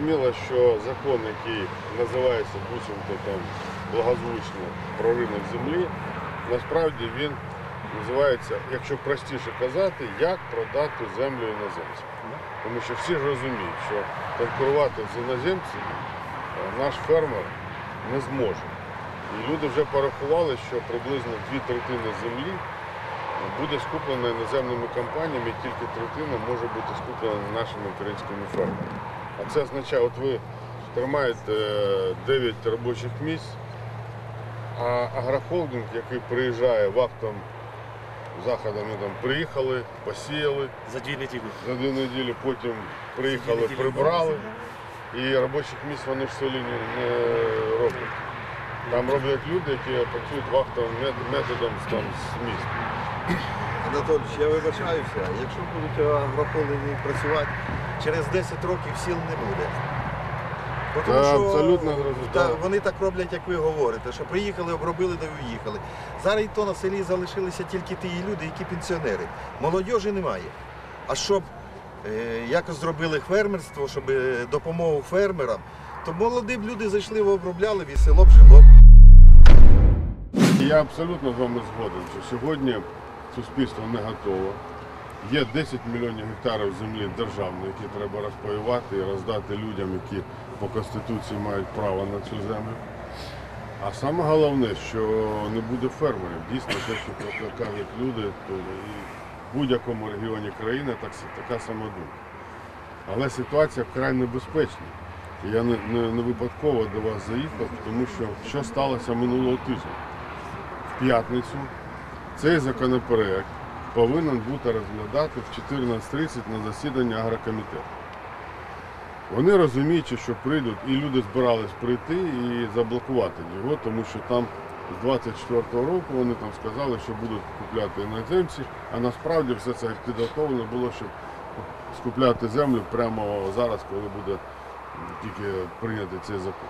зрозуміло, що закон, який називається буцімто там благозвучно про ринок землі, насправді він називається, якщо простіше казати, як продати землю іноземцям. Тому що всі ж розуміють, що конкурувати з іноземцями наш фермер не зможе. І люди вже порахували, що приблизно 2/3 землі буде скуплена іноземними компаніями, і тільки третина може бути скуплена нашими українськими фермерами. А це означає, от ви тримаєте 9 робочих місць, а агрохолдинг, який приїжджає в актом заходом, ми там приїхали, посіяли За 2 недели. за 2 неділі, потім приїхали, прибрали, і робочих місць вони в селі не роблять. Там роблять люди, які працюють вахтовим методом з міст. Анатолійович, я вибачаюся, якщо будуть агрохолдинги працювати, через 10 років сіл не буде. Тому Та, що абсолютно зрозуміло. вони так роблять, як ви говорите, що приїхали, обробили та уїхали. Зараз і то на селі залишилися тільки ті люди, які пенсіонери. Молодіжі немає. А щоб якось зробили фермерство, щоб допомогу фермерам, то молоді б люди зайшли, обробляли, і село б жило. Я абсолютно з вами згоден, що сьогодні суспільство не готове. Є 10 мільйонів гектарів землі державної, які треба розпаювати і роздати людям, які по Конституції мають право на цю землю. А саме головне, що не буде фермерів. Дійсно, те, що кажуть люди, то і в будь-якому регіоні країни така сама думка. Але ситуація вкрай небезпечна. І я не випадково до вас заїхав, тому що сталося минулого тижня. В п'ятницю цей законопроект повинен бути розглядати в 14:30 на засіданні агрокомітету. Вони розуміючи, що прийдуть, і люди збирались прийти і заблокувати його, тому що там з 24-го року вони там сказали, що будуть купляти іноземці, а насправді все це підготовлено було, щоб скупляти землю прямо зараз, коли буде тільки прийнятий цей закон.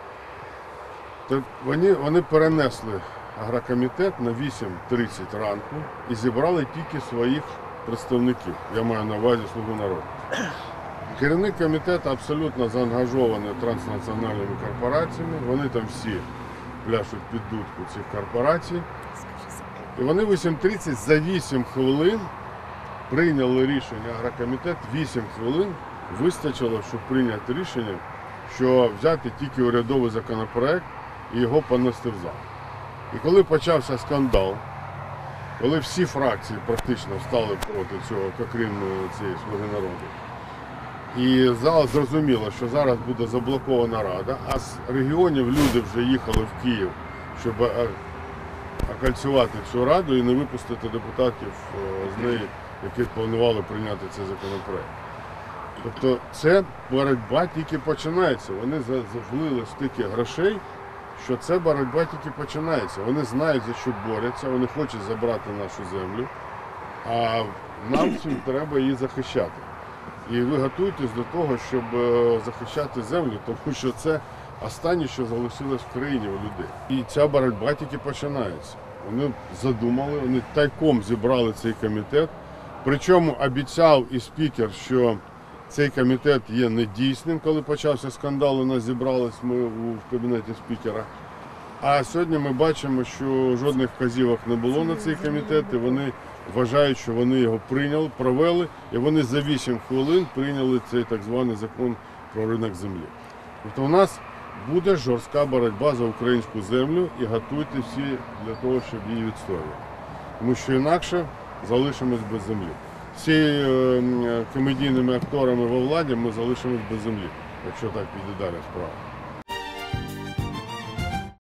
То вони перенесли агрокомітет на 8:30 ранку і зібрали тільки своїх представників. Я маю на увазі «Слугу народу». Керівник комітету абсолютно заангажований транснаціональними корпораціями. Вони там всі пляшуть під дудку цих корпорацій. І вони в 8:30 за 8 хвилин прийняли рішення, агрокомітет 8 хвилин вистачило, щоб прийняти рішення, що взяти тільки урядовий законопроект і його понести в зал. І коли почався скандал, коли всі фракції практично стали проти цього, окрім цієї «Слуги народу», і зал зрозуміло, що зараз буде заблокована Рада, а з регіонів люди вже їхали в Київ, щоб окольцювати цю Раду і не випустити депутатів з неї, які планували прийняти цей законопроект. Тобто це боротьба тільки починається. Вони влили стільки грошей, що це боротьба тільки починається. Вони знають, за що борються, вони хочуть забрати нашу землю, а нам всім треба її захищати. І ви готуєтесь до того, щоб захищати землю, тому що це останнє, що залишилось в країні у людей. І ця боротьба тільки починається. Вони задумали, вони тайком зібрали цей комітет, причому обіцяв і спікер, що цей комітет є недійсним, коли почався скандал, у нас зібрались ми в кабінеті спікера. А сьогодні ми бачимо, що жодних вказівок не було на цей комітет, і вони вважають, що вони його прийняли, провели, і вони за 8 хвилин прийняли цей так званий закон про ринок землі. Тобто у нас буде жорстка боротьба за українську землю і готуйте всі для того, щоб її відстоювати. Тому що інакше залишимось без землі. Всі комедійними акторами во владі ми залишимось без землі, якщо так піде далі справа.